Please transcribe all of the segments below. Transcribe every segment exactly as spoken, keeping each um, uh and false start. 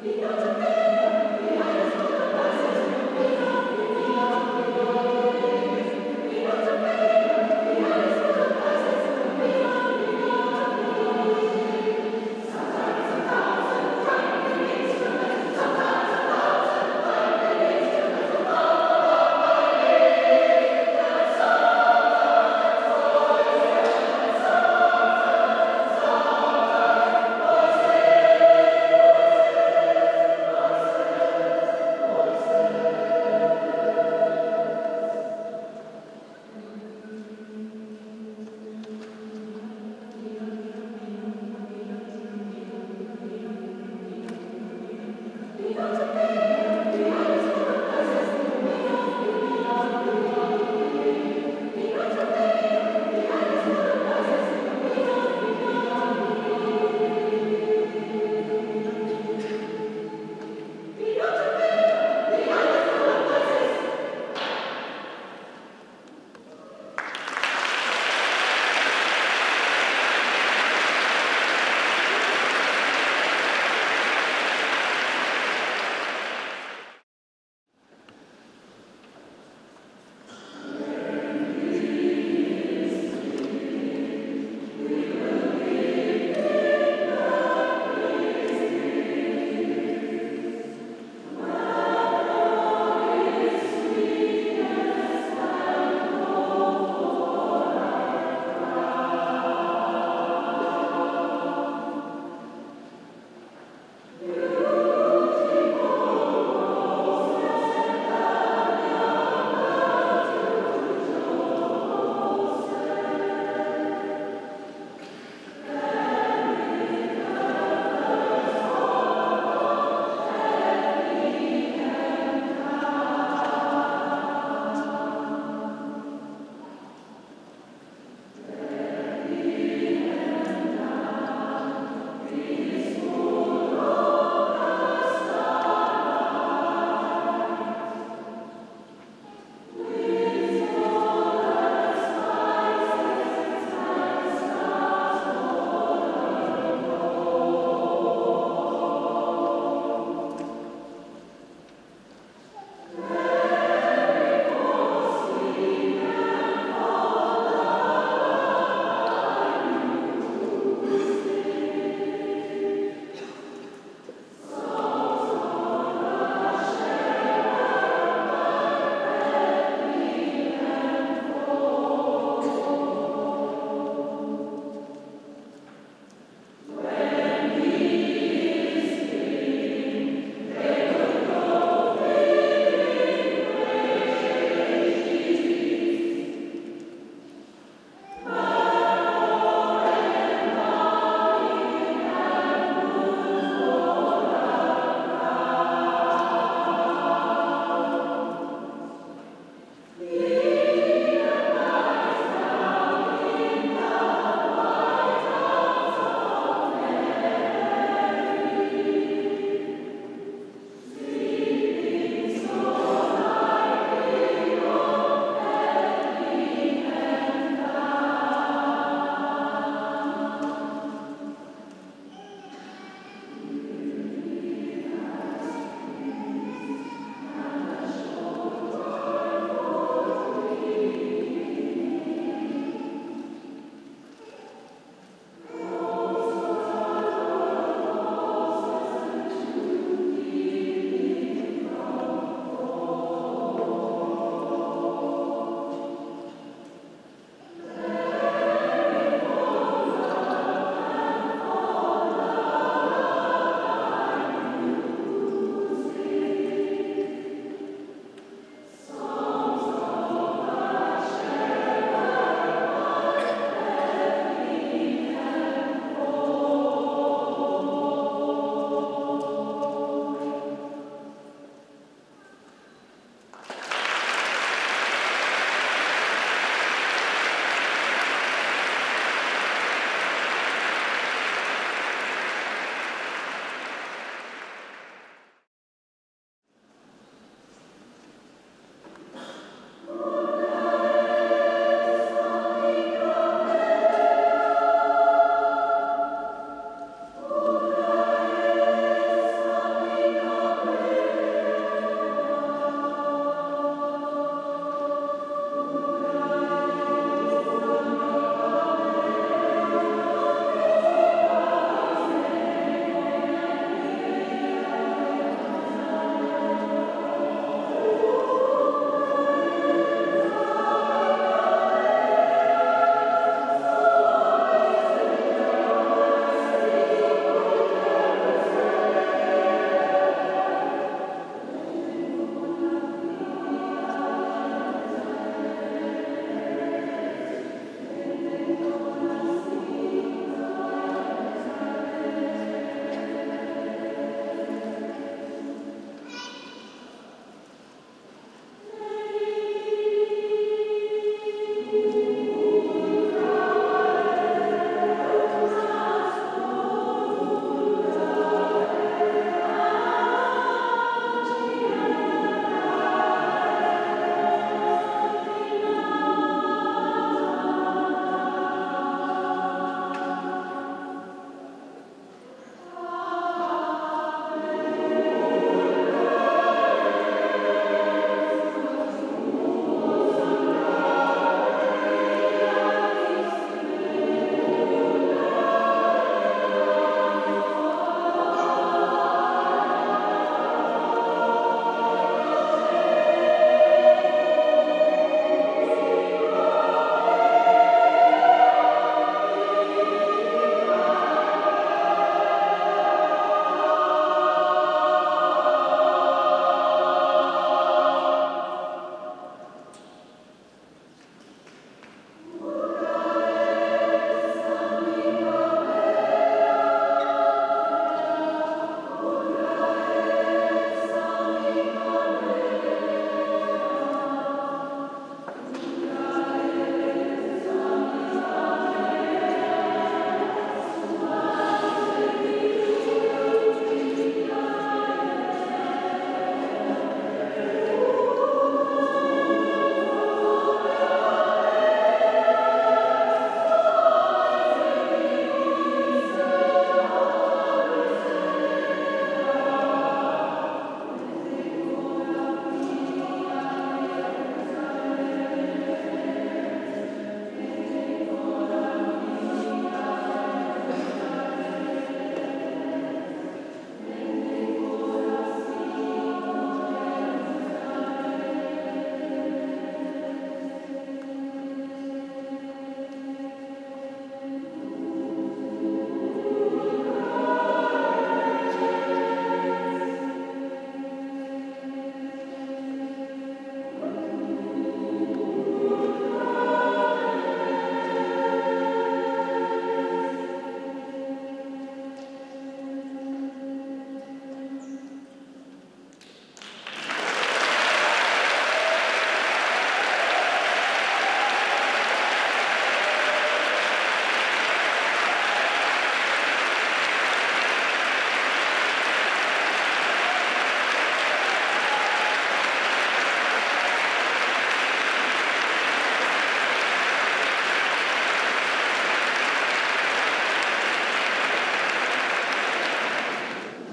Amen.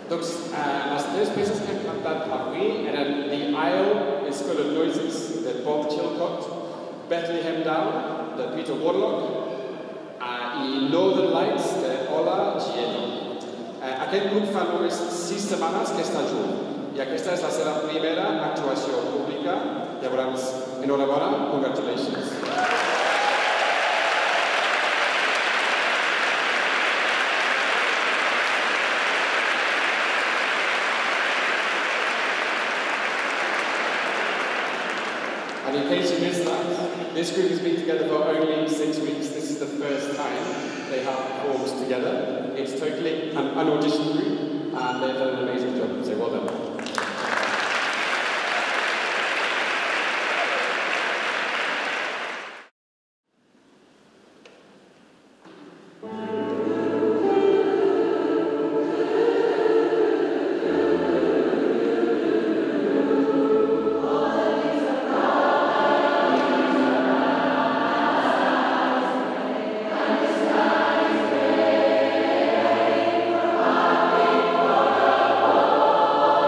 Doncs eh, les tres peces que hem cantat avui eren The Isle is Full of Noises, de Bob Chilcott, Bethlehem Down, de Peter Warlock, eh, i Northern Lights, de Ola Giello. Eh, aquest grup fa només sis setmanes que està junt, i aquesta és la seva primera actuació pública. Llavors, enhorabona, congratulations. And in case you missed that, this group has been together for only six weeks. This is the first time they have performed together. It's totally an unauditioned group, and they've done an amazing job, so well done. Amen.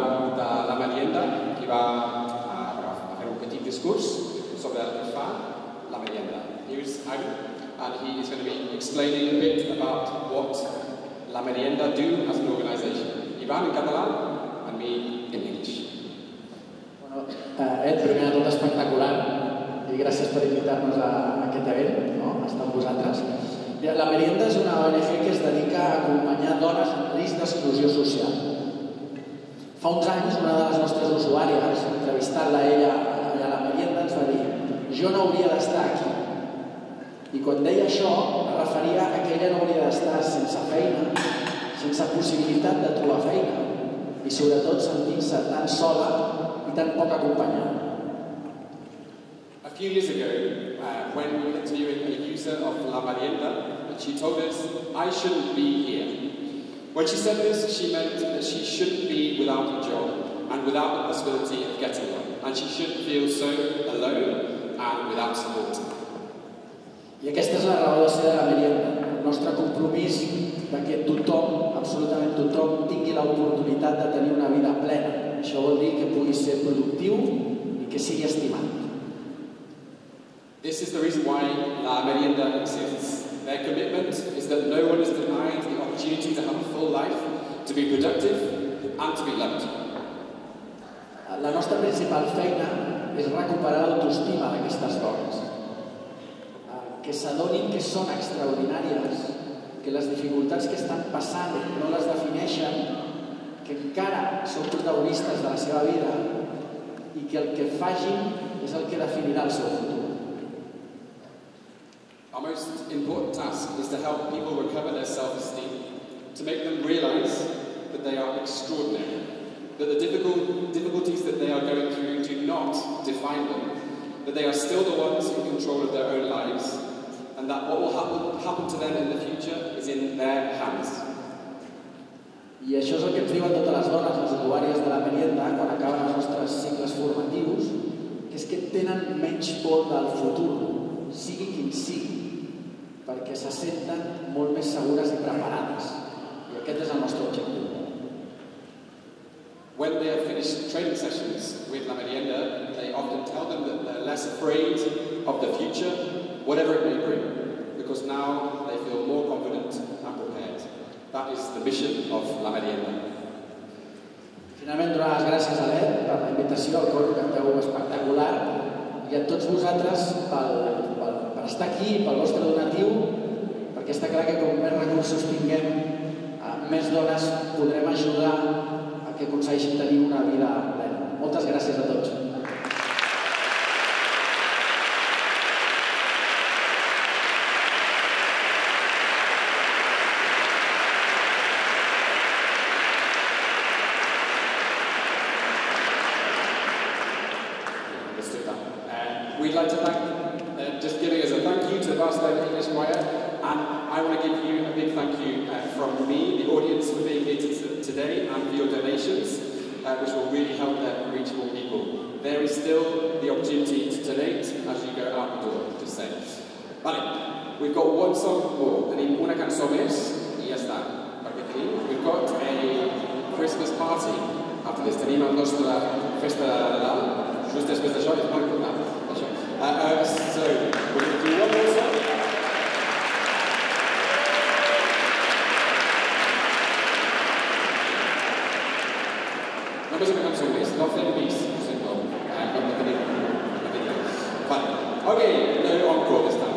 de la merienda, qui va a fer un petit discurs sobre el que fa la merienda. Here's Ivan, and he is going to be explaining a bit about what la merienda do as an organization. Ivan in català, and me in English. Bueno, Ed, primer de tot espectacular, i gràcies per invitar-nos a aquest event, no? a estar amb vosaltres. La Merienda és una O N G que es dedica a acompanyar dones en risc d'exclusió social. Fa uns anys, una de les nostres usuàries, entrevistant-la ella allà a la Merienda, ens va dir: jo no hauria d'estar aquí. I quan deia això, es referia a que ella no hauria d'estar sense feina, sense possibilitat de trobar feina, i sobretot sentint-se tan sola i tan poc acompanyada. A few years ago, uh, when we were interviewing a user of La Merienda, she told us, I shouldn't be here. When she said this, she meant that she shouldn't be without a job and without the possibility of getting one, and she shouldn't feel so alone and without support. I aquesta és la raó de ser de La Merienda, el nostre compromís de que tothom, absolutament tothom, tingui l'oportunitat de tenir una vida plena. Això vol dir que pugui ser productiu i que sigui estimat. This is the reason why La Merienda exists. Their commitment is that no one is denied the opportunity to have a full life, to be productive and to be loved. La nostra principal feina és recuperar l'autoestima d'aquestes dones, que s'adonin que són extraordinàries, que les dificultats que estan passant no les defineixen, que encara són protagonistes de la seva vida i que el que facin és el que definirà el seu futur. Our most important task is to help people recover their self-esteem, to make them realize that they are extraordinary, that the difficult, difficulties that they are going through do not define them, that they are still the ones in control of their own lives, and that what will happen, happen to them in the future is in their hands. I això és el que ens diuen totes les dones, les usuàries de La Merienda, quan acaben els nostres cicles formatius, que és que tenen menys por del futur, sigui quin sigui, perquè se senten molt més segures i preparades. I aquest és el nostre objectiu. When they have finished training sessions with La Merienda, they often tell them that they're less afraid of the future, whatever it may bring, because now they feel more confident and prepared. That is the mission of La Merienda. Finalment, donar les gràcies a l'Ed per la invitació, al cor que canteu espectacular, i a tots vosaltres pel, pel, per estar aquí, pel vostre donatiu, perquè està clar que com més recursos tinguem, més dones podrem ajudar a que aconsegueixin tenir una vida plena. Moltes gràcies a tots. We'd like to thank, uh, just giving us a thank you to the Barcelona English Choir, and I want to give you a big thank you uh, from me, the audience, for being here today and for your donations, uh, which will really help them reach more people. There is still the opportunity to donate as you go out the door, just say. Vale, we've got one song more, tenim una cançó més i ja està, perquè tenim, we've got a Christmas party after this, tenim la nostra festa de Nadal, just després d'això, és molt important. Uh, uh, so, we're going to do one more song. Només una cançó més, no fem més, no sé com. Uh, no tenim, no tenim. Vale, ok, no encore this time.